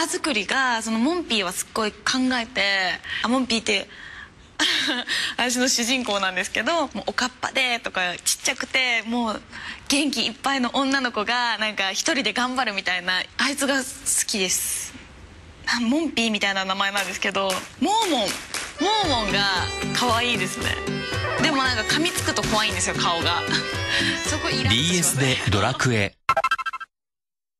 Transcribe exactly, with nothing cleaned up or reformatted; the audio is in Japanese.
ラ作りがそのモンピーはすっごい考えて、あモンピーって私の主人公なんですけど、もうおかっぱでとかちっちゃくてもう元気いっぱいの女の子がなんか一人で頑張るみたいな、あいつが好きです。モンピーみたいな名前なんですけど、モーモンモーモンが可愛いですね。でもなんか噛みつくと怖いんですよ顔がそこイラッとしますね。 ビーエス でドラクエ